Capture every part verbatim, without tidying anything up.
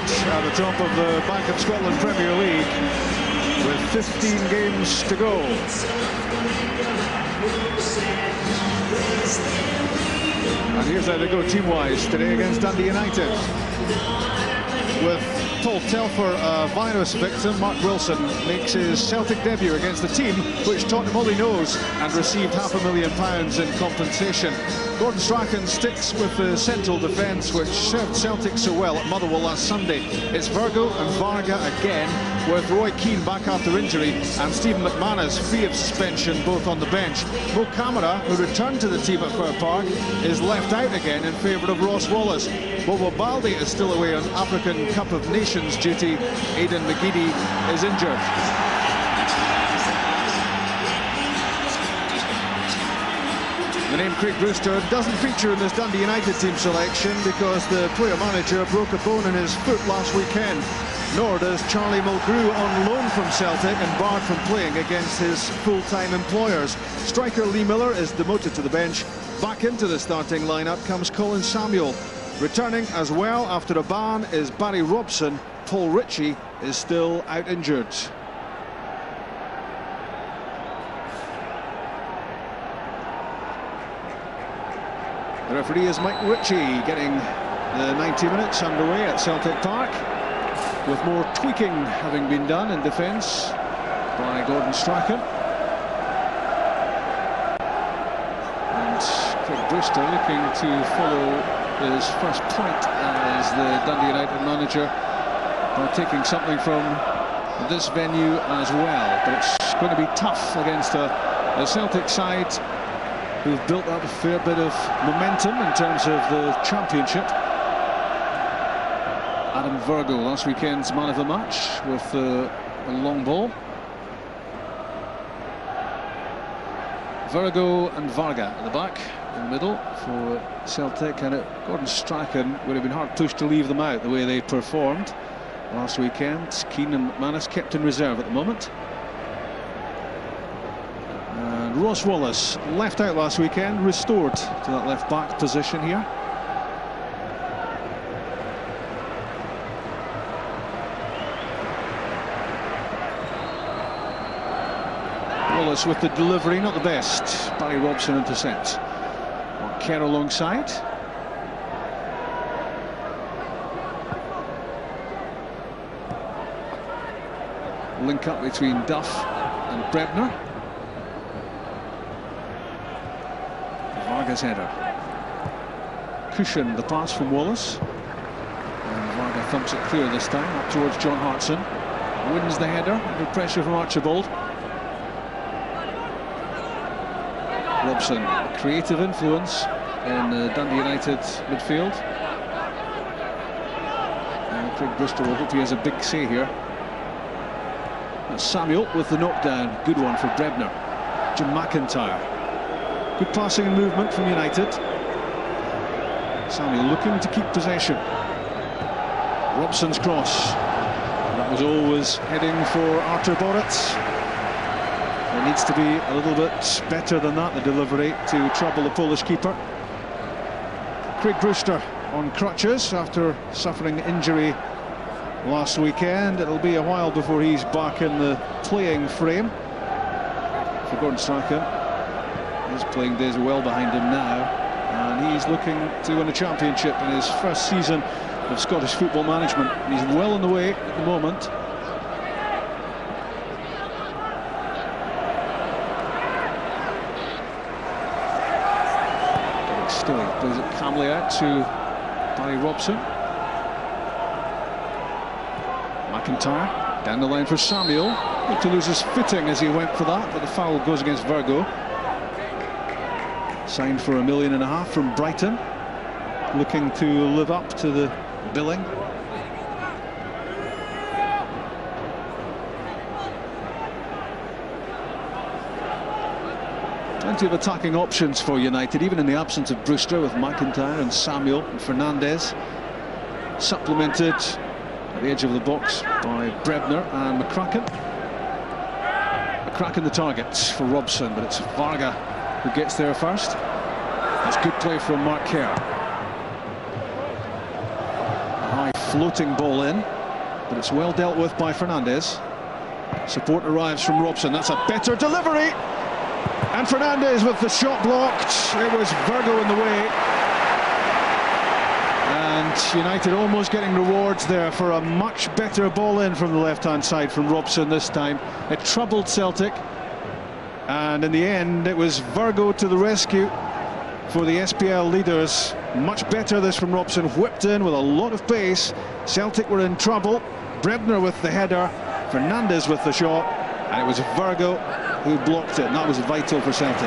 at the top of the Bank of Scotland Premier League with fifteen games to go. And here's how they go team-wise today against Dundee United. With Paul Telfer, a virus victim, Mark Wilson makes his Celtic debut against the team which Tottenham only knows and received half a million pounds in compensation. Gordon Strachan sticks with the central defence which served Celtic so well at Motherwell last Sunday. It's Virgo and Varga again, with Roy Keane back after injury and Stephen McManus free of suspension, both on the bench. Mo Camara, who returned to the team at Fir Park, is left out again in favour of Ross Wallace. Bobo Baldi is still away on African Cup of Nations duty. Aidan McGeady is injured. The name Craig Brewster doesn't feature in this Dundee United team selection because the player manager broke a bone in his foot last weekend. Nor does Charlie Mulgrew, on loan from Celtic and barred from playing against his full-time employers. Striker Lee Miller is demoted to the bench. Back into the starting lineup comes Colin Samuel. Returning as well after a ban is Barry Robson. Paul Ritchie is still out injured. The referee is Mike Ritchie, getting the ninety minutes underway at Celtic Park, with more tweaking having been done in defence by Gordon Strachan. And Craig Brewster looking to follow his first point as the Dundee United manager by taking something from this venue as well. But it's going to be tough against a, a Celtic side who've built up a fair bit of momentum in terms of the championship. Adam Virgo, last weekend's man of the match with uh, a long ball. Virgo and Varga at the back, in the middle for Celtic, and it, Gordon Strachan would have been hard pushed to leave them out the way they performed last weekend. Keane and McManus kept in reserve at the moment. And Ross Wallace, left out last weekend, restored to that left back position here. Wallace with the delivery, not the best. Barry Robson intercepts. Kerr alongside. Link up between Duff and Brebner. Varga's header. Cushion the pass from Wallace. And Varga thumps it clear this time, up towards John Hartson. Wins the header under pressure from Archibald. Robson, creative influence in the Dundee United midfield. And Craig Brewster will hope he has a big say here. That's Samuel with the knockdown. Good one for Brebner. Jim McIntyre. Good passing and movement from United. Samuel looking to keep possession. Robson's cross. That was always heading for Artur Boruc. It needs to be a little bit better than that, the delivery, to trouble the Polish keeper. Craig Brewster on crutches after suffering injury last weekend. It'll be a while before he's back in the playing frame. For Gordon Strachan, his playing days are well behind him now, and he's looking to win a championship in his first season of Scottish football management. He's well on the way at the moment. Stilley plays it calmly out to Barry Robson. McIntyre down the line for Samuel. Looked to lose his footing as he went for that, but the foul goes against Virgo. Signed for a million and a half from Brighton, looking to live up to the billing. Plenty of attacking options for United, even in the absence of Brewster, with McIntyre and Samuel and Fernandez. Supplemented at the edge of the box by Brebner and McCracken. McCracken the target for Robson, but it's Varga who gets there first. That's good play from Mark Kerr. A high floating ball in, but it's well dealt with by Fernandez. Support arrives from Robson. That's a better delivery. And Fernandez with the shot blocked. It was Virgo in the way. And United almost getting rewards there for a much better ball in from the left-hand side from Robson this time. It troubled Celtic. And in the end, it was Virgo to the rescue for the S P L leaders. Much better this from Robson, whipped in with a lot of pace. Celtic were in trouble. Brebner with the header, Fernandez with the shot, and it was Virgo who blocked it, and that was vital for Celtic.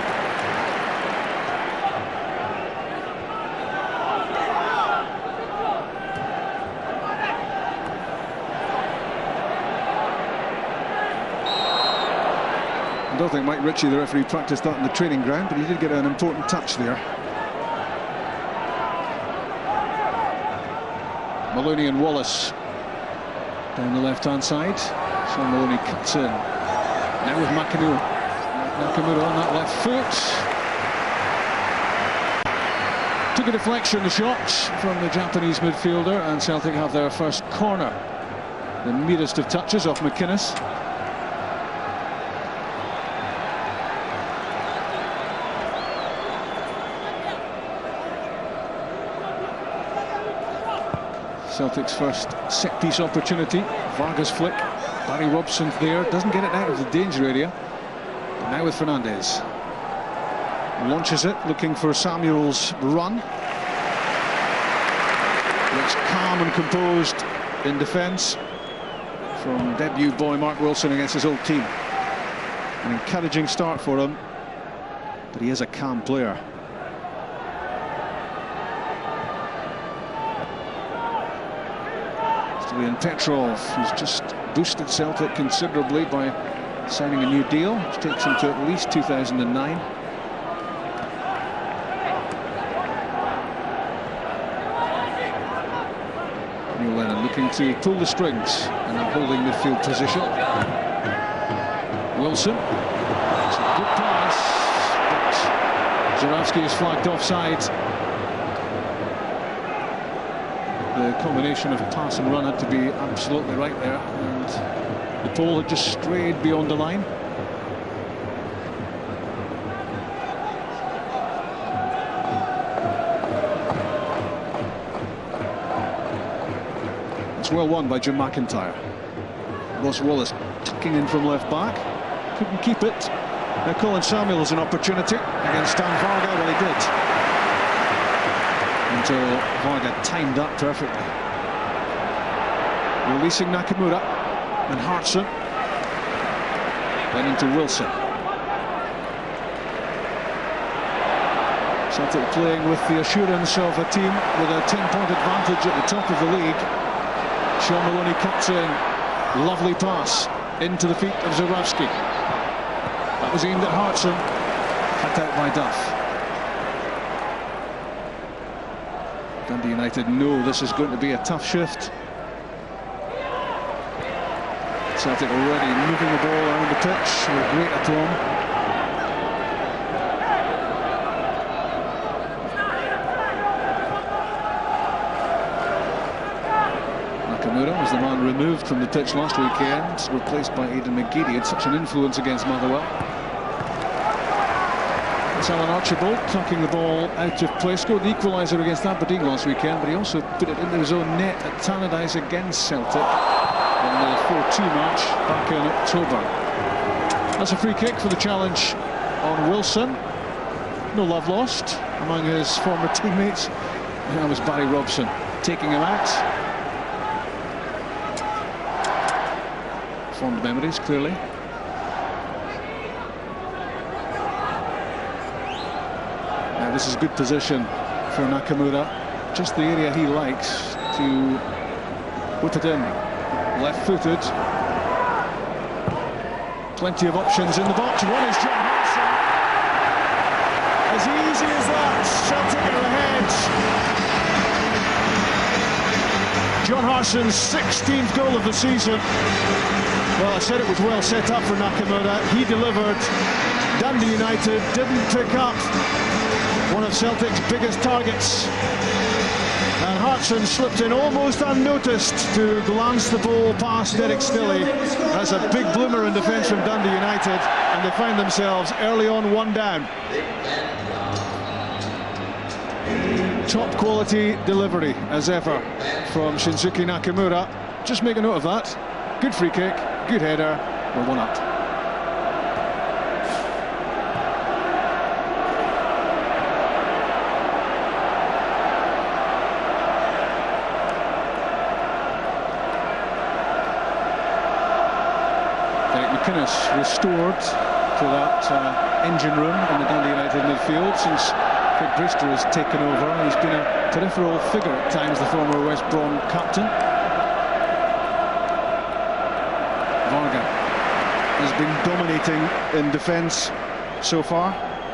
I don't think Mike Ritchie, the referee, practiced that in the training ground, but he did get an important touch there. Maloney and Wallace down the left-hand side. Sean Maloney cuts in. Now with Nakamura. Nakamura on that left foot. Took a deflection, the shot from the Japanese midfielder, and Celtic have their first corner. The merest of touches off McInnes. Celtic's first set-piece opportunity. Vargas flick. Barry Robson there. Doesn't get it out of the danger area. But now with Fernandez. Launches it, looking for Samuel's run. Looks calm and composed in defence from debut boy Mark Wilson against his old team. An encouraging start for him, but he is a calm player. Julian Petrov, who's just boosted Celtic considerably by signing a new deal, which takes him to at least two thousand nine. Neil Lennon looking to pull the strings in a holding midfield position. Wilson, it's a good pass, but Żurawski is flagged offside. The combination of pass and run had to be absolutely right there, and the ball had just strayed beyond the line. It's well won by Jim McIntyre. Ross Wallace tucking in from left back, couldn't keep it. Now Colin Samuel has an opportunity against Stan Varga. Well, he did, until Varga timed that perfectly. Releasing Nakamura and Hartson. Then into Wilson. Celtic playing with the assurance of a team with a ten-point advantage at the top of the league. Sean Maloney cuts in. Lovely pass into the feet of Żurawski. That was aimed at Hartson. Cut out by Duff. Dundee United know this is going to be a tough shift. Celtic already moving the ball around the pitch with great aplomb. Nakamura was the man removed from the pitch last weekend, replaced by Aidan McGeady. He had such an influence against Motherwell. Alan Archibald tucking the ball out of play. Scored the equaliser against Aberdeen last weekend, but he also put it into his own net at Tannadice against Celtic in the four two match back in October. That's a free kick for the challenge on Wilson. No love lost among his former teammates. And that was Barry Robson taking him out. Fond memories, clearly. This is good position for Nakamura. Just the area he likes to whip it in. Left-footed. Plenty of options in the box. One is John Hartson. As easy as that, Celtic are ahead. John Hartson's sixteenth goal of the season. Well, I said it was well set up for Nakamura. He delivered. Dundee United didn't pick up one of Celtic's biggest targets. And Hartson slipped in almost unnoticed to glance the ball past Derek Stilley. That's a big bloomer in defence from Dundee United, and they find themselves early on one down. Top quality delivery as ever from Shinsuke Nakamura. Just make a note of that. Good free kick, good header, we're one up. McInnes restored to that uh, engine room in the Dundee United midfield since Craig Brewster has taken over. He's been a peripheral figure at times, the former West Brom captain. Varga has been dominating in defence so far.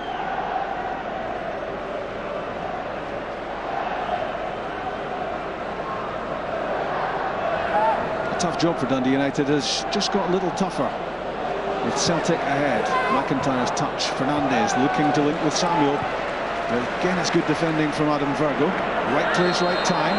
A tough job for Dundee United has just got a little tougher. With Celtic ahead, McIntyre's touch, Fernandez looking to link with Samuel. But again, it's good defending from Adam Virgo. Right place, right time.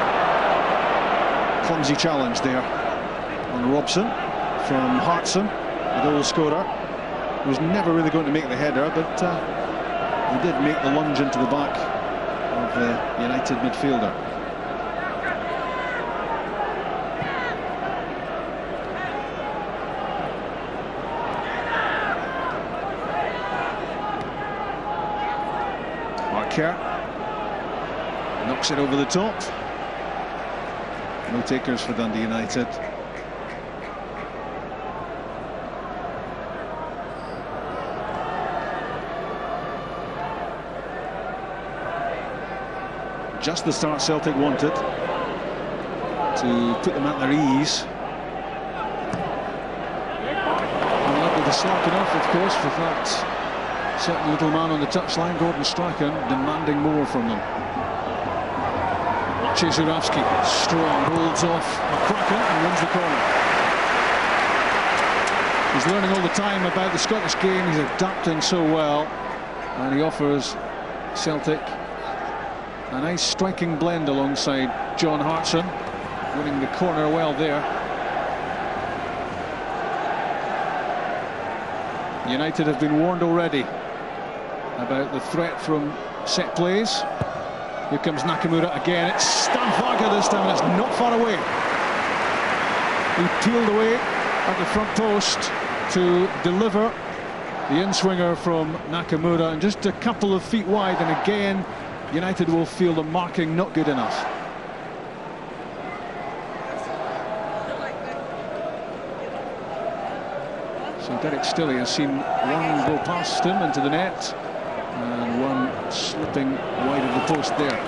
Clumsy challenge there on Robson from Hartson, the goal scorer. He was never really going to make the header, but uh, he did make the lunge into the back of the United midfielder. Kerr knocks it over the top. No takers for Dundee United. Just the start Celtic wanted to put them at their ease. Unlikely to slacken off, of course, with that certain little man on the touchline, Gordon Strachan, demanding more from them. Czesurowski, strong, holds off McCracken and wins the corner. He's learning all the time about the Scottish game. He's adapting so well, and he offers Celtic a nice striking blend alongside John Hartson, winning the corner well there. United have been warned already about the threat from set plays. Here comes Nakamura again. It's Stan Varga this time, and it's not far away. He peeled away at the front post to deliver the in-swinger from Nakamura, and just a couple of feet wide, and again United will feel the marking not good enough. So Derek Stilley has seen one go past him into the net, and one slipping wide of the post there.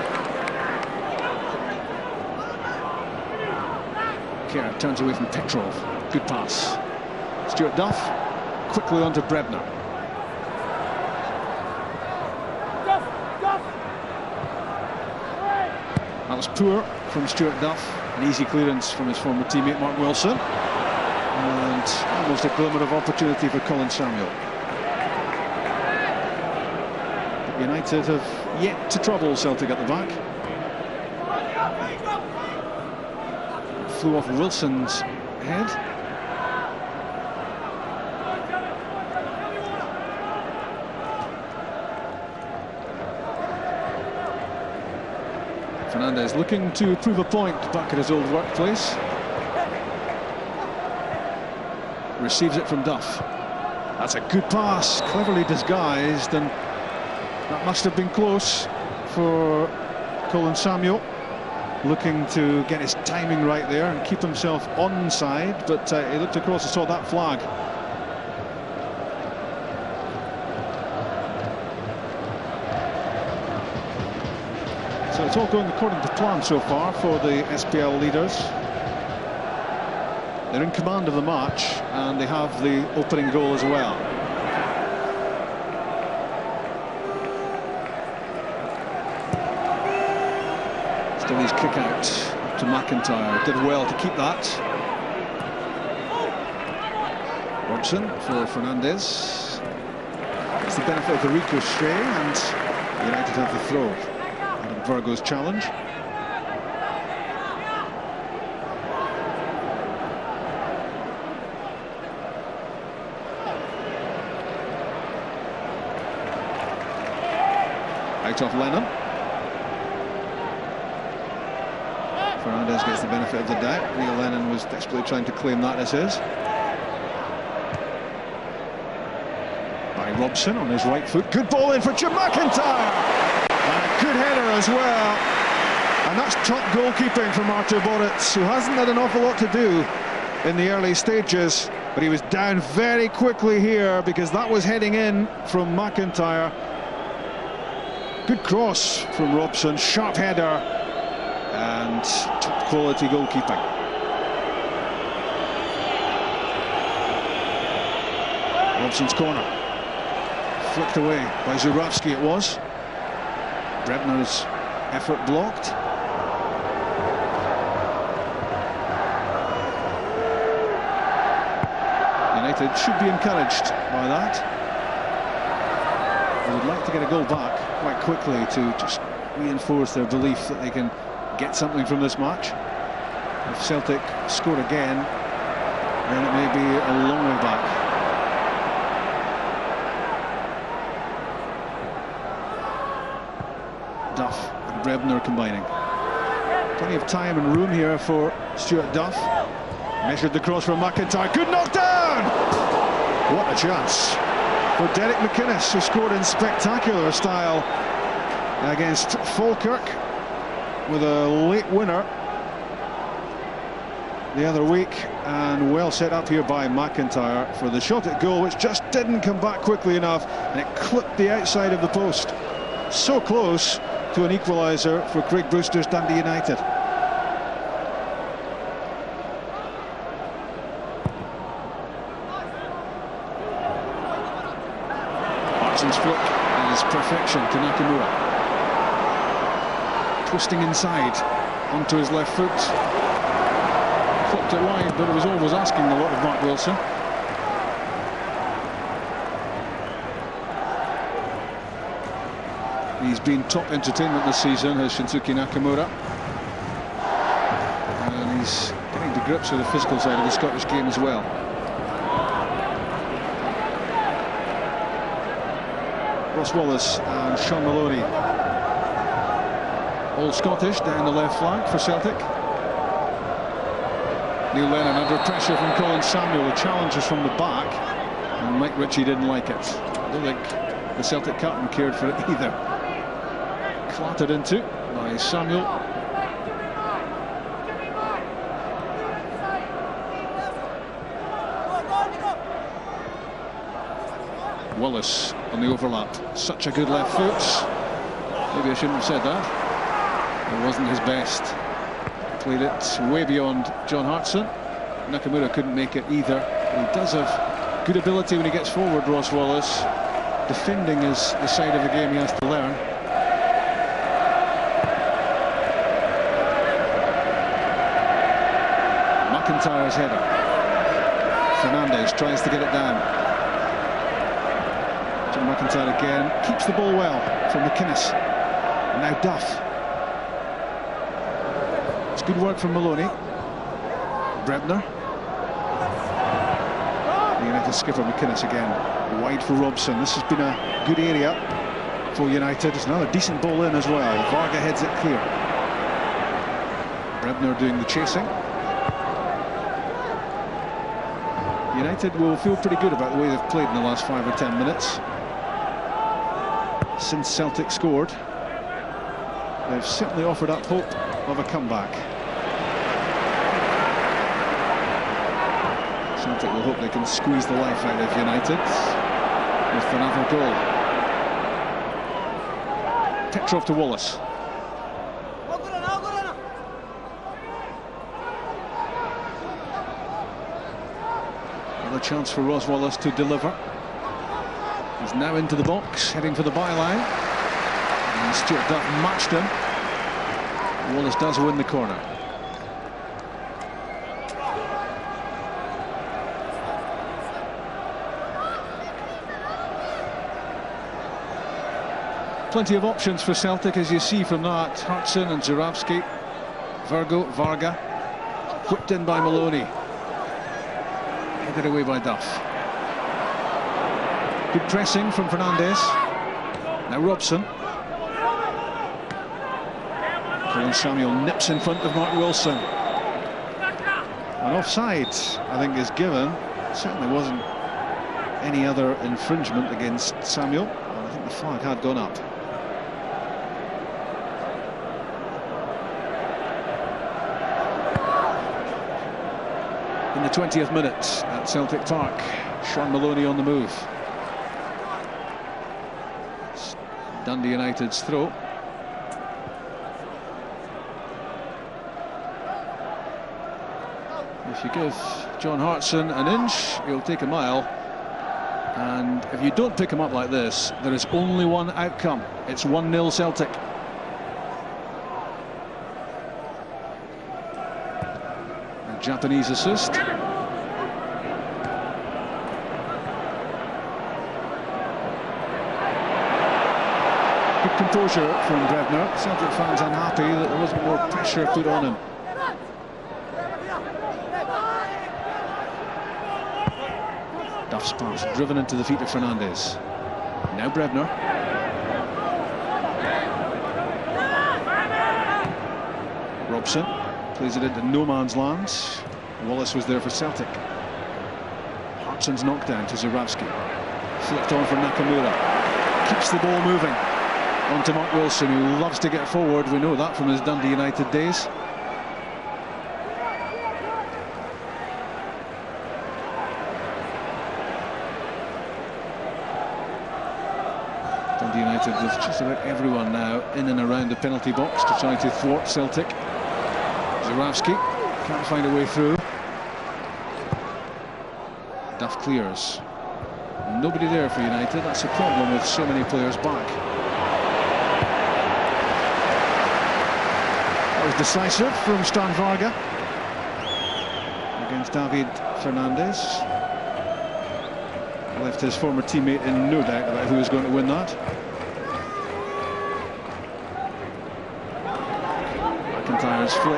Kerr turns away from Petrov. Good pass. Stuart Duff quickly onto Brebner. That was poor from Stuart Duff. An easy clearance from his former teammate Mark Wilson. And almost a glimmer of opportunity for Colin Samuel. United have yet to trouble Celtic at the back. It flew off Wilson's head. Fernandez looking to prove a point back at his old workplace. Receives it from Duff. That's a good pass, cleverly disguised, and that must have been close for Colin Samuel, looking to get his timing right there and keep himself onside, but uh, he looked across and saw that flag. So it's all going according to plan so far for the S P L leaders. They're in command of the match, and they have the opening goal as well. Stilley's kick out to McIntyre. Did well to keep that. Robson for Fernandez. It's the benefit of the ricochet, and United have the throw. Adam Virgo's challenge. right off Lennon. Fernandez gets the benefit of the doubt. Neil Lennon was desperately trying to claim that as his. By Robson on his right foot. Good ball in for Jim McIntyre. And a good header as well. And that's top goalkeeping from Artur Boruc, who hasn't had an awful lot to do in the early stages. But he was down very quickly here because that was heading in from McIntyre. Good cross from Robson. Sharp header. And top quality goalkeeping. Robson's corner. Flicked away by Żurawski it was. Brebner's effort blocked. United should be encouraged by that. They would like to get a goal back quite quickly to just reinforce their belief that they can get something from this match. If Celtic score again, then it may be a long way back. Duff and Brebner combining. Plenty of time and room here for Stuart Duff. Measured the cross from McIntyre. Good knockdown! What a chance for Derek McInnes, who scored in spectacular style against Falkirk with a late winner the other week, and well set up here by McIntyre for the shot at goal, which just didn't come back quickly enough, and it clipped the outside of the post. So close to an equaliser for Craig Brewster's Dundee United. Hartson's flick is perfection to Nakamura. Twisting inside onto his left foot. Flipped it wide, but it was always asking a lot of Mark Wilson. He's been top entertainment this season, has Shinsuke Nakamura. And he's getting to grips with the physical side of the Scottish game as well. Ross Wallace and Sean Maloney. All Scottish down the left flank for Celtic. Neil Lennon under pressure from Colin Samuel. The challenge is from the back, and Mike Ritchie didn't like it. I don't think the Celtic captain cared for it either. Clattered into by Samuel. Wallace on the overlap. Such a good left foot. Maybe I shouldn't have said that. It wasn't his best. Played it way beyond John Hartson. Nakamura couldn't make it either. He does have good ability when he gets forward, Ross Wallace. Defending is the side of the game he has to learn. McIntyre's header. Fernandez tries to get it down. Jim McIntyre again. Keeps the ball well from McInnes. And now Duff. It's good work from Maloney. Brebner. The United skipper McInnes again. Wide for Robson. This has been a good area for United. There's another decent ball in as well. Varga heads it clear. Brebner doing the chasing. United will feel pretty good about the way they've played in the last five or ten minutes. Since Celtic scored, they've certainly offered up hope of a comeback. Celtic will hope they can squeeze the life out of United with another goal. Petrov to Wallace. Another chance for Ross Wallace to deliver. He's now into the box, heading for the byline. And Stuart Duff matched him. Wallace does win the corner. Plenty of options for Celtic, as you see from that. Hartson and Żurawski. Virgo, Varga. Whipped in by Maloney. Headed away by Duff. Good pressing from Fernandez. Now Robson. And Samuel nips in front of Mark Wilson. An offside, I think, is given. Certainly wasn't any other infringement against Samuel. I think the flag had gone up. In the twentieth minute at Celtic Park, Sean Maloney on the move. It's Dundee United's throw. If you give John Hartson an inch, he'll take a mile. And if you don't pick him up like this, there is only one outcome. It's one nil Celtic. A Japanese assist. Good composure from Brevner. Celtic fans unhappy that there wasn't more pressure put on him. Duff's pass driven into the feet of Fernandes. Now Brevner. Robson plays it into no man's land. Wallace was there for Celtic. Hartson's knocked down to Zurawski. Flicked on from Nakamura. Keeps the ball moving. On to Mark Wilson, who loves to get forward. We know that from his Dundee United days. Dundee United with just about everyone now in and around the penalty box to try to thwart Celtic. Zurawski can't find a way through. Duff clears. Nobody there for United. That's a problem with so many players back. That was decisive from Stan Varga against David Fernandes. Left his former teammate in no doubt about who was going to win that. McIntyre's flick.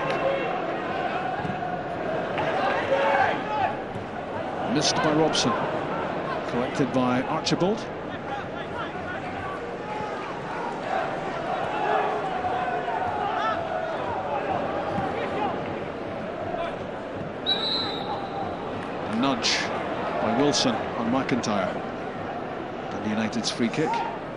Missed by Robson. Collected by Archibald. A nudge by Wilson on McIntyre. Dundee United's free kick.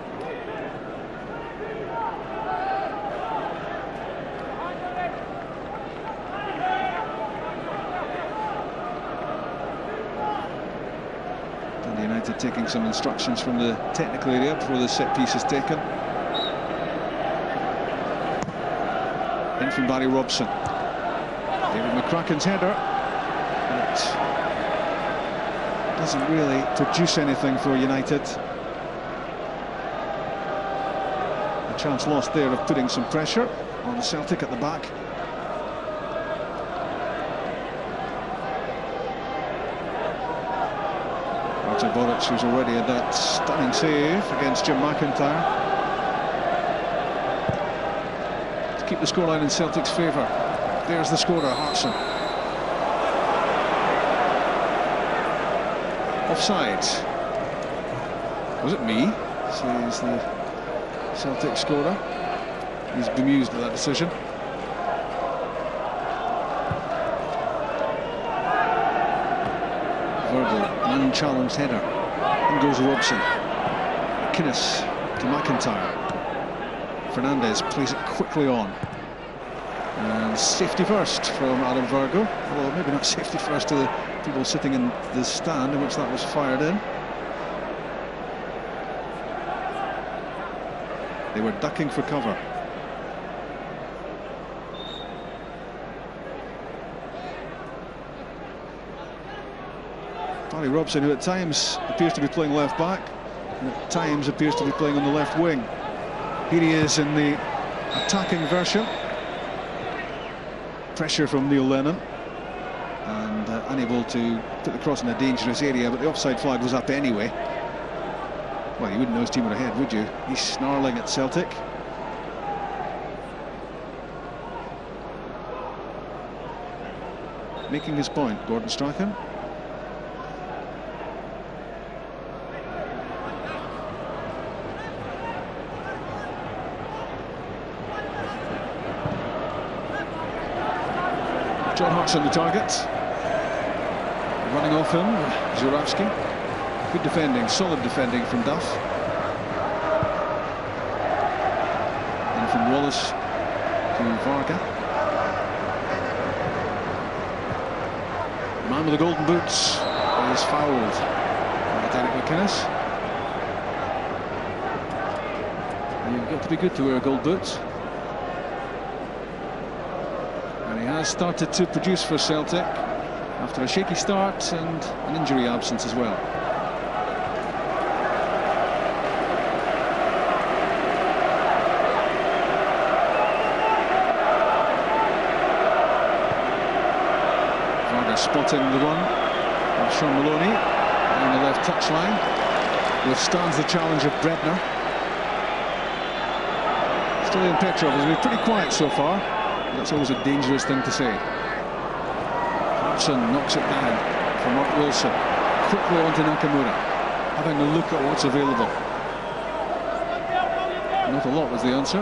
Dundee United taking some instructions from the technical area before the set piece is taken. In from Barry Robson. David McCracken's header. But doesn't really produce anything for United. A chance lost there of putting some pressure on Celtic at the back. Roger Boric, who's already had that stunning save against Jim McIntyre to keep the scoreline in Celtic's favour. There's the scorer, Hartson. Offside. Was it me? Says the Celtic scorer. He's bemused at that decision. Virgil, unchallenged header. In goes Robson. McInnes to McIntyre. Fernandes plays it quickly on. And safety first from Adam Virgo. Although maybe not safety first to the people sitting in the stand in which that was fired in. They were ducking for cover. Barry Robson, who at times appears to be playing left back and at times appears to be playing on the left wing. Here he is in the attacking version. Pressure from Neil Lennon. And uh, unable to put the cross in a dangerous area, but the offside flag was up anyway. Well, you wouldn't know his team were ahead, would you? He's snarling at Celtic. Making his point, Gordon Strachan. Hartson the target. Running off him, Żurawski. Good defending, solid defending from Duff. And from Wallace to Varga. The man with the golden boots is fouled by Derek McInnes. You've got to be good to wear gold boots. And he has started to produce for Celtic after a shaky start and an injury absence as well. Varga spotting the run of Sean Maloney on the left touchline. Withstands the challenge of Brebner. Stiliyan Petrov has been pretty quiet so far. That's always a dangerous thing to say. Hartson knocks it down for Mark Wilson. Quickly onto Nakamura, having a look at what's available. Not a lot was the answer.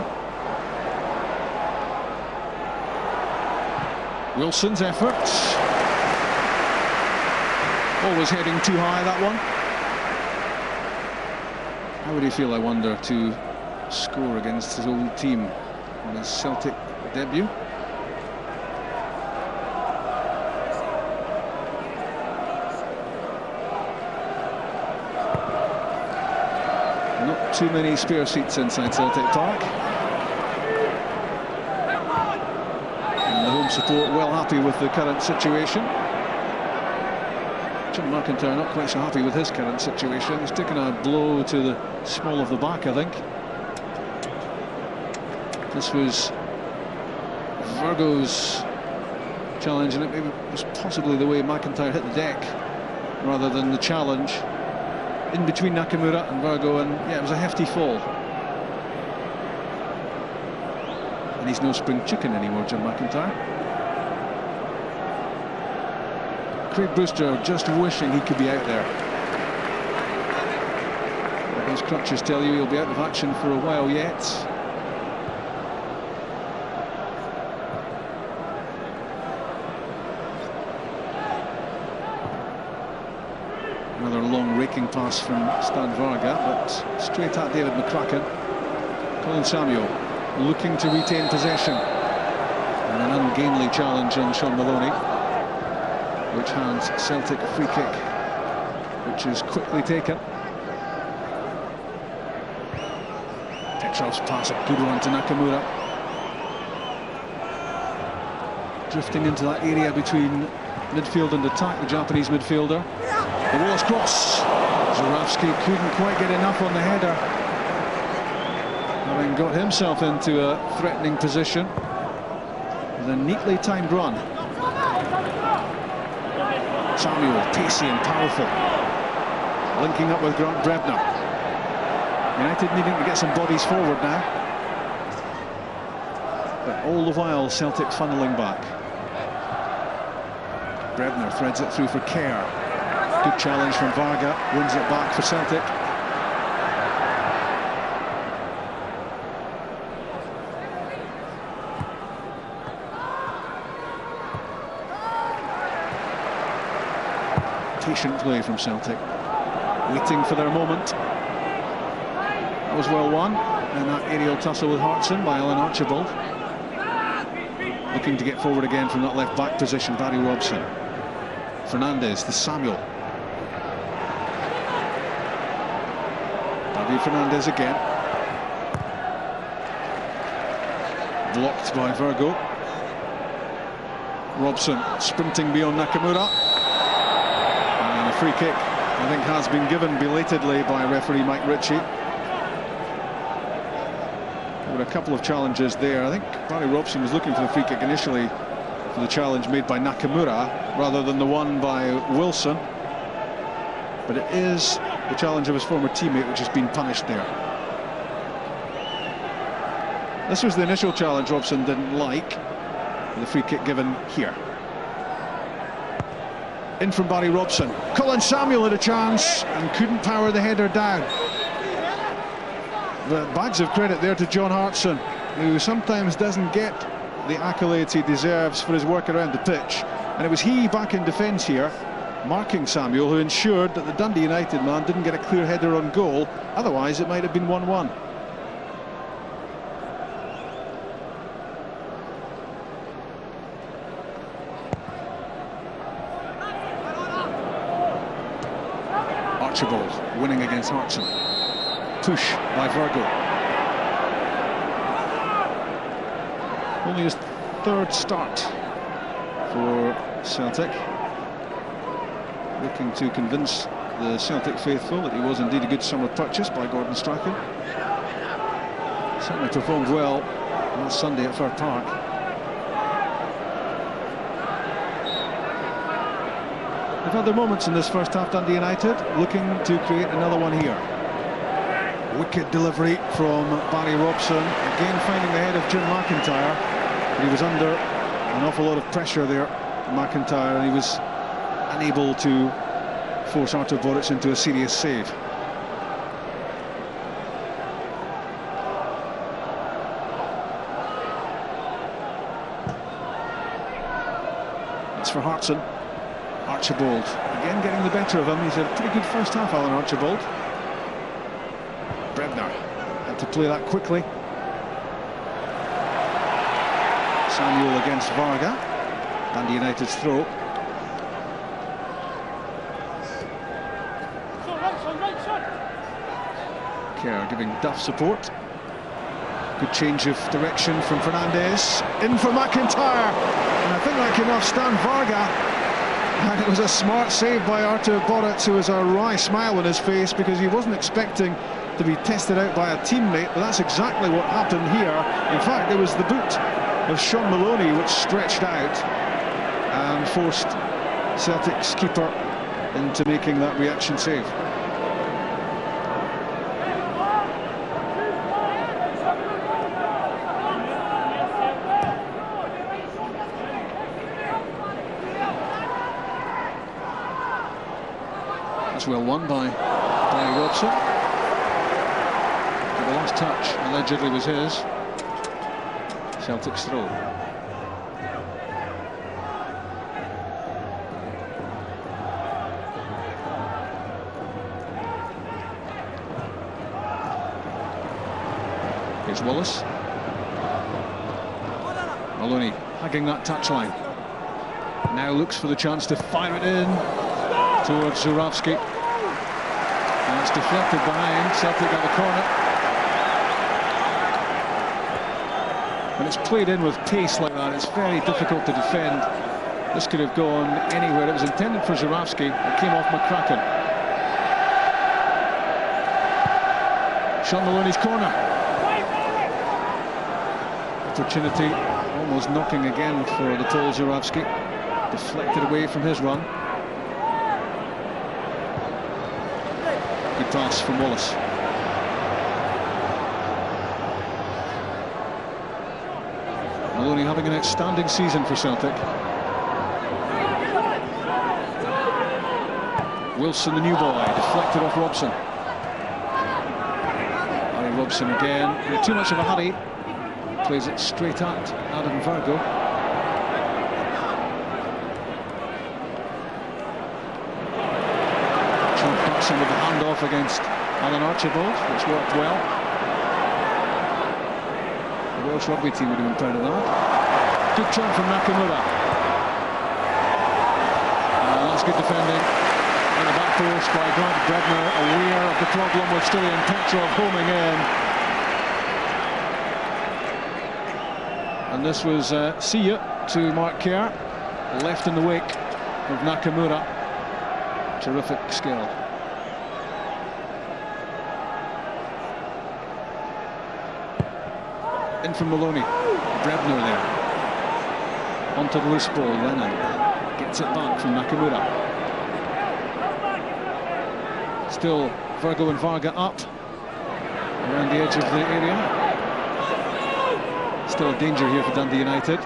Wilson's effort. Always heading too high, that one. How would he feel, I wonder, to score against his old team on his Celtic debut? Not too many spare seats inside Celtic Park. And the home support well happy with the current situation. Jim McIntyre not quite so happy with his current situation. He's taken a blow to the small of the back, I think. This was Virgo's challenge, and it was possibly the way McIntyre hit the deck rather than the challenge in between Nakamura and Virgo, and yeah, it was a hefty fall. And he's no spring chicken anymore, Jim McIntyre. Craig Brewster just wishing he could be out there. But those crutches tell you he'll be out of action for a while yet. Another long raking pass from Stan Varga, but straight at David McCracken. Colin Samuel looking to retain possession. And an ungainly challenge on Sean Maloney, which hands Celtic a free kick, which is quickly taken. Petrov's pass, a good one to Nakamura. Drifting into that area between midfield and attack, the Japanese midfielder. The Wallace cross. Żurawski couldn't quite get enough on the header, having got himself into a threatening position with a neatly timed run. Samuel, pacey and powerful, linking up with Grant Brebner. United needing to get some bodies forward now, but all the while Celtic funneling back. Brebner threads it through for Kerr. Good challenge from Varga, wins it back for Celtic. Patient play from Celtic, waiting for their moment. That was well won, and that aerial tussle with Hartson by Alan Archibald. Looking to get forward again from that left back position, Barry Robson. Fernandez, the Samuel. David Fernandez again. Blocked by Virgo. Robson sprinting beyond Nakamura. And a free kick, I think, has been given belatedly by referee Mike Ritchie. There were a couple of challenges there. I think Barry Robson was looking for the free kick initially for the challenge made by Nakamura rather than the one by Wilson. But it is the challenge of his former teammate which has been punished there. This was the initial challenge Robson didn't like, with the free kick given here. In from Barry Robson. Colin Samuel had a chance and couldn't power the header down. But bags of credit there to John Hartson, who sometimes doesn't get the accolades he deserves for his work around the pitch. And it was he back in defence here, marking Samuel, who ensured that the Dundee United man didn't get a clear header on goal. Otherwise, it might have been one one. Archibald winning against Hartson. Push by Virgo. Only his third start for Celtic. Looking to convince the Celtic faithful that he was indeed a good summer purchase by Gordon Strachan. Certainly performed well last Sunday at Fir Park. They've had their moments in this first half, Dundee United, looking to create another one here. Wicked delivery from Barry Robson, again finding the head of Jim McIntyre. But he was under an awful lot of pressure there, McIntyre, and he was unable to force Artur Boruc into a serious save. It's for Hartson. Archibald again getting the better of him. He's had a pretty good first half, Alan Archibald. Brebner had to play that quickly. Samuel against Varga. Dundee United's throw. Kerr giving Duff support. Good change of direction from Fernandez. In for McIntyre. And I think that can withstand Varga. And it was a smart save by Artur Boruc, who has a wry smile on his face because he wasn't expecting to be tested out by a teammate, but that's exactly what happened here. In fact, it was the boot of Sean Maloney which stretched out and forced Celtic's keeper into making that reaction save. Well won by Barry Robson. The last touch allegedly was his. Celtic's throw. Here's Wallace. Maloney hugging that touchline. Now looks for the chance to fire it in towards Żurawski. And it's deflected behind. Celtic at the corner. When it's played in with pace like that, it's very difficult to defend. This could have gone anywhere. It was intended for Żurawski. It came off McCracken. Sean Maloney's corner. Opportunity almost knocking again for the tall Żurawski. Deflected away from his run. Good pass from Wallace. Maloney having an outstanding season for Celtic. Wilson, the new boy, deflected off Robson. Barry Robson again, in too much of a hurry. Plays it straight at Adam Virgo. With the handoff against Alan Archibald, which worked well. The Welsh rugby team would have been proud of that. Good try from Nakamura. Uh, that's good defending. In the back post by Grant Brebner, aware of the problem with Stiliyan Petrov homing in. And this was uh, see ya to Mark Kerr, left in the wake of Nakamura. Terrific skill. In from Maloney. Brebner there. Onto the loose ball. Lennon gets it back from Nakamura. Still Virgo and Varga up around the edge of the area. Still a danger here for Dundee United.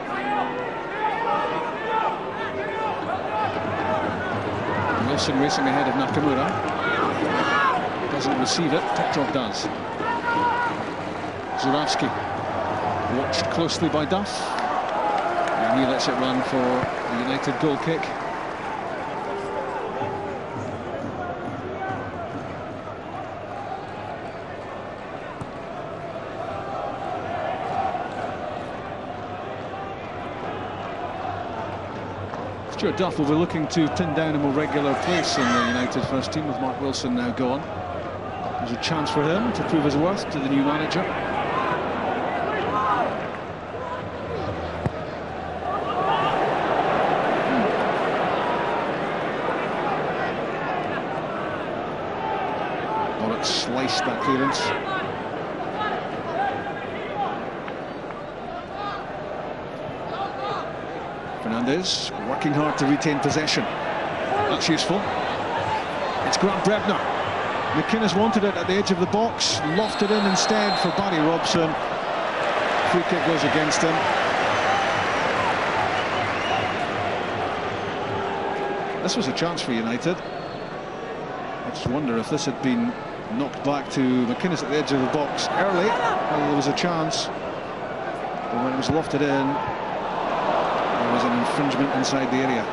Wilson racing ahead of Nakamura. Doesn't receive it. Petrov does. Żurawski. Watched closely by Duff. And And he lets it run for the United goal kick. Stuart Duff will be looking to pin down a more regular place in the United first team with Mark Wilson now gone. There's a chance for him to prove his worth to the new manager. Bobbitt sliced that clearance. Fernandez working hard to retain possession. That's useful. It's Grant Brebner. McInnes wanted it at the edge of the box, lofted in instead for Barry Robson. Free kick goes against him. This was a chance for United. I just wonder if this had been knocked back to McInnes at the edge of the box early, well, there was a chance. But when it was lofted in, there was an infringement inside the area.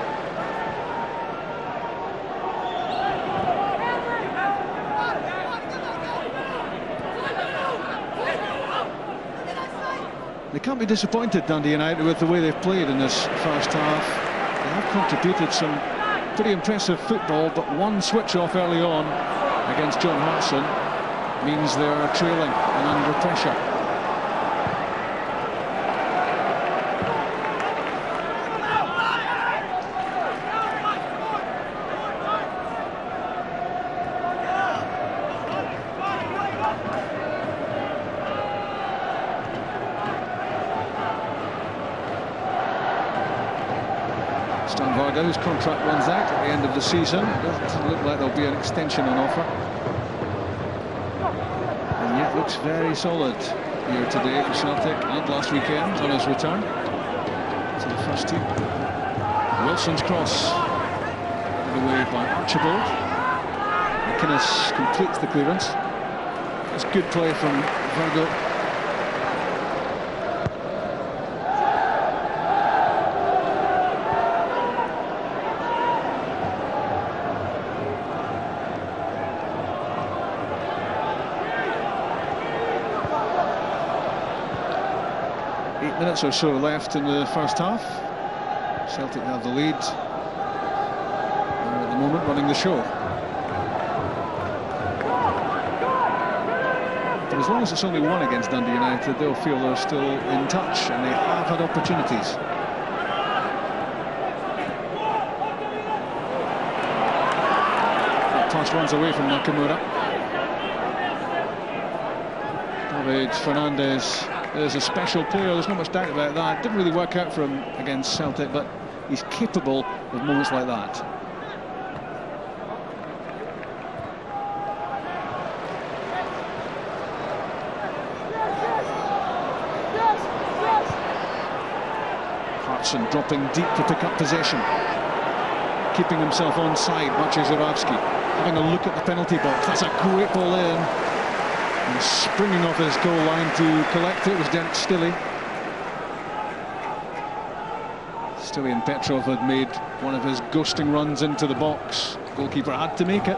They can't be disappointed, Dundee United, with the way they've played in this first half. They have contributed some pretty impressive football, but one switch off early on against John Hartson means they're trailing and under pressure. Stan Varga, whose contract runs out at the end of the season. Doesn't look like there'll be an extension on offer. And yet looks very solid here today for Celtic and last weekend on his return to the first team. Wilson's cross put away by Archibald. McInnes completes the clearance. It's good play from Virgo. Eight minutes or so left in the first half. Celtic have the lead. They're at the moment running the show. But as long as it's only one against Dundee United, they'll feel they're still in touch, and they have had opportunities. That pass runs away from Nakamura. David Fernandez is a special player, there's not much doubt about that. Didn't really work out for him against Celtic, but he's capable of moments like that. Hartson dropping deep to pick up possession, keeping himself onside. Maciej Żurawski having a look at the penalty box. That's a great ball in. And springing off his goal line to collect it was Derek Stilley. Stilley and Petrov had made one of his ghosting runs into the box. Goalkeeper had to make it.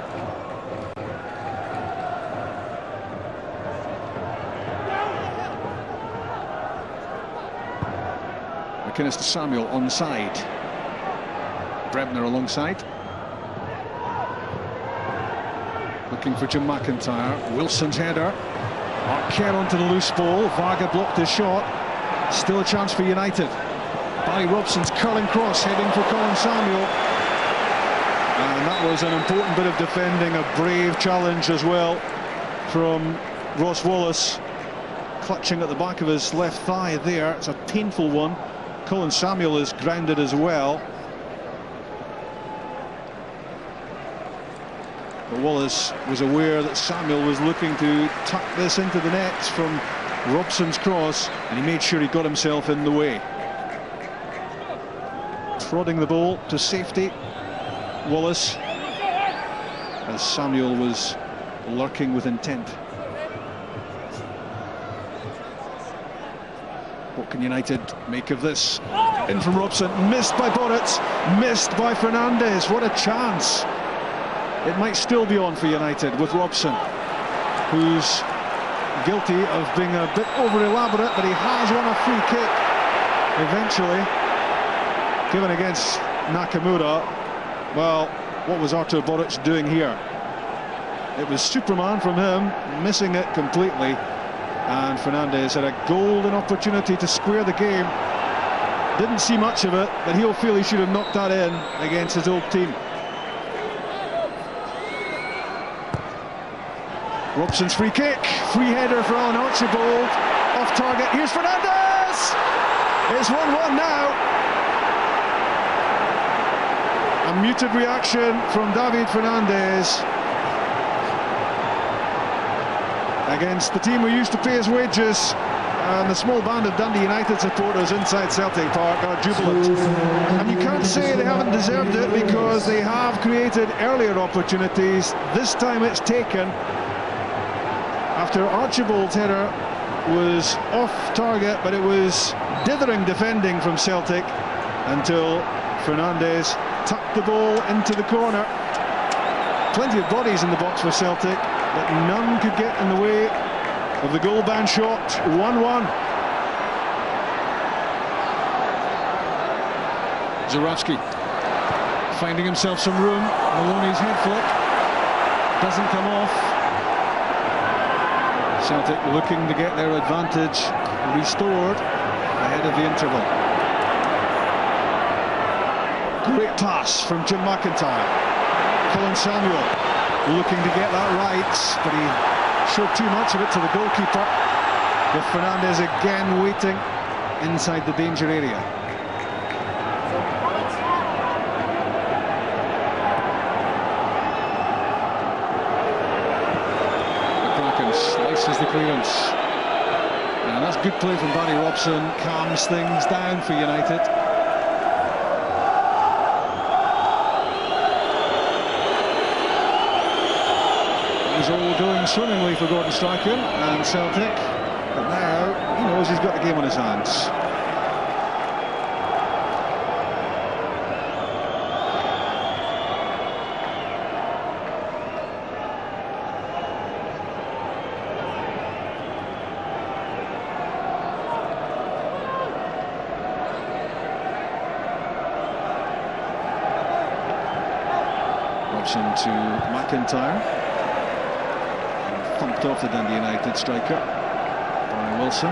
McInnes to Samuel onside. Brebner alongside. Looking for Jim McIntyre. Wilson's header. Arquette onto the loose ball. Varga blocked his shot. Still a chance for United. Barry Robson's curling cross heading for Colin Samuel. And that was an important bit of defending, a brave challenge as well from Ross Wallace. Clutching at the back of his left thigh there. It's a painful one. Colin Samuel is grounded as well. But Wallace was aware that Samuel was looking to tuck this into the net from Robson's cross, and he made sure he got himself in the way. Prodding the ball to safety, Wallace, as Samuel was lurking with intent. What What can United make of this? In from Robson, missed by Boruc, missed by Fernandes. What a chance. It might still be on for United with Robson, who's guilty of being a bit over-elaborate, but he has won a free kick eventually, given against Nakamura. Well, what was Artur Boruc doing here? It was Superman from him, missing it completely, and Fernandes had a golden opportunity to square the game. Didn't see much of it, but he'll feel he should have knocked that in against his old team. Robson's free kick, free header for Alan Archibald, off target. Here's Fernandes! It's one one now. A muted reaction from David Fernandes against the team who used to pay his wages, and the small band of Dundee United supporters inside Celtic Park are jubilant. And you can't say they haven't deserved it, because they have created earlier opportunities. This time it's taken after Archibald's header was off target, but it was dithering defending from Celtic until Fernandes tucked the ball into the corner. Plenty of bodies in the box for Celtic, but none could get in the way of the goal ban shot. one one. Zurawski finding himself some room. Maloney's head flick doesn't come off. Celtic looking to get their advantage restored ahead of the interval. Great pass from Jim McIntyre. Colin Samuel looking to get that right, but he showed too much of it to the goalkeeper, with Fernandes again waiting inside the danger area. Slices the clearance, and that's good play from Barry Robson. Calms things down for United. It was all going swimmingly for Gordon Strachan and Celtic, but now he knows he's got the game on his hands. Robson to McIntyre, and thumped off the Dundee United striker, Barry Wilson.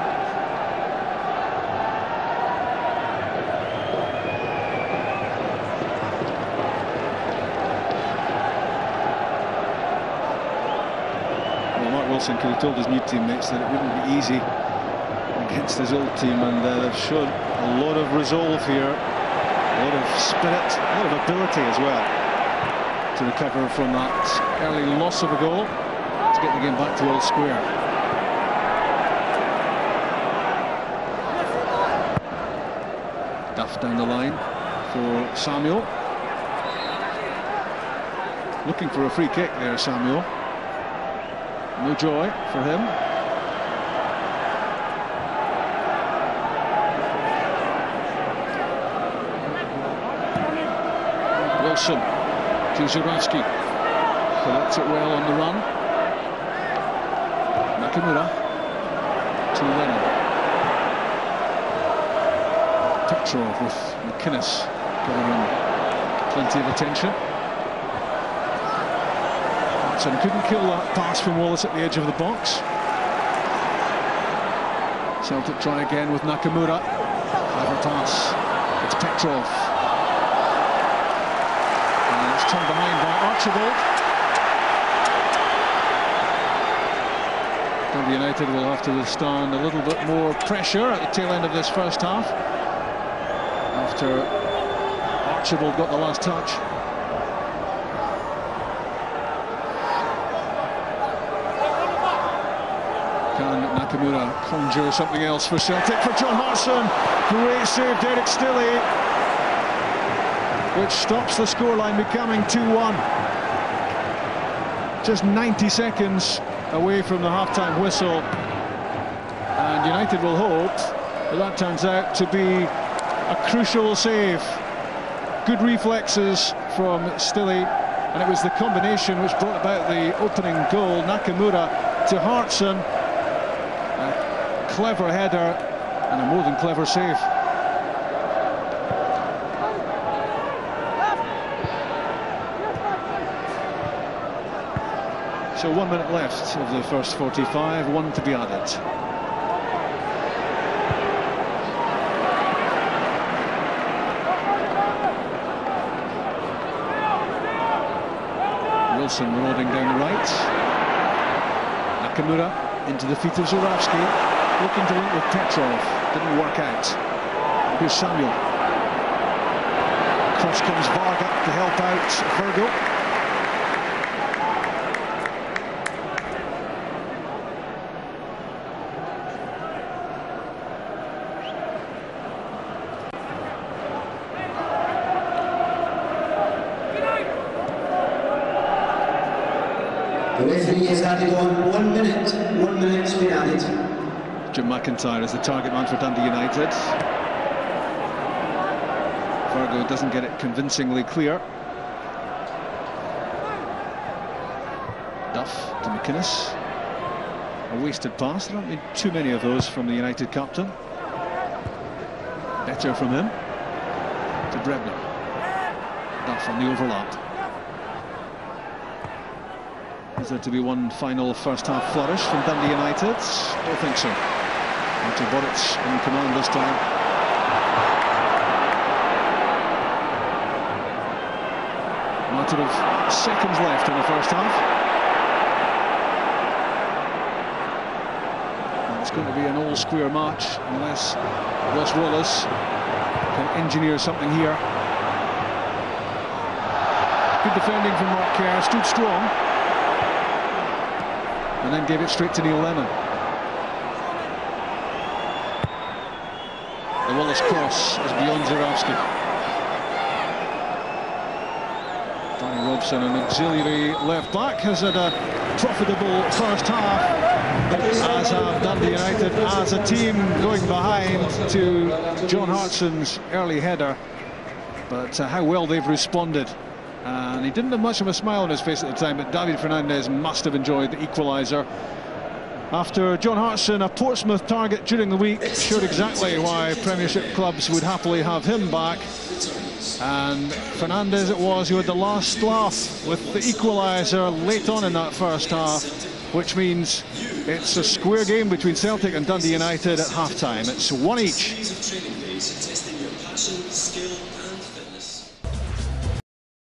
Well, Mark Wilson could have told his new teammates that it wouldn't be easy against his old team, and uh, they've shown a lot of resolve here, a lot of spirit, a lot of ability as well, to recover from that early loss of a goal to get the game back to Old Square. Duff down the line for Samuel. Looking for a free kick there, Samuel. No joy for him. Wilson to Zurawski, collects it well on the run. Nakamura to Lennon. Petrov with McInnes giving him plenty of attention. Watson couldn't kill that pass from Wallace at the edge of the box. Celtic try again with Nakamura. Clever pass. It's Petrov. Turned behind by Archibald. Dundee United will have to withstand a little bit more pressure at the tail end of this first half, after Archibald got the last touch. Can Nakamura conjure something else for Celtic? For John Hartson, great save, Derek Stilley, which stops the scoreline becoming two one. Just ninety seconds away from the half-time whistle, and United will hope But that turns out to be a crucial save. Good reflexes from Stille, and it was the combination which brought about the opening goal. Nakamura to Hartson. A clever header and a more than clever save. So one minute left of the first forty-five, one to be added. Wilson marauding down the right. Nakamura into the feet of Zurawski, looking to link with Petrov. Didn't work out. Here's Samuel. Cross comes Varga to help out Virgo. The referee has added on one minute. One minute's been added. Jim McIntyre is the target man for Dundee United. Virgo doesn't get it convincingly clear. Duff to McInnes. A wasted pass. There haven't been too many of those from the United captain. Better from him. To Brebner. Duff on the overlap. Is there to be one final first-half flourish from Dundee United? Don't think so. Artur Boruc in command this time. A matter of seconds left in the first half. And it's going to be an all-square match unless Ross Wallace can engineer something here. Good defending from Mark Kerr, stood strong. And then gave it straight to Neil Lennon. The Wallace cross is beyond Zurawski. Danny Robson, an auxiliary left back, has had a profitable first half, as have Dundee United as a team, going behind to John Hartson's early header. But uh, how well they've responded. And he didn't have much of a smile on his face at the time, but David Fernandez must have enjoyed the equaliser. After John Hartson, a Portsmouth target during the week, showed exactly why Premiership clubs would happily have him back. And Fernandez it was who had the last laugh with the equaliser late on in that first half, which means it's a square game between Celtic and Dundee United at half-time. It's one each.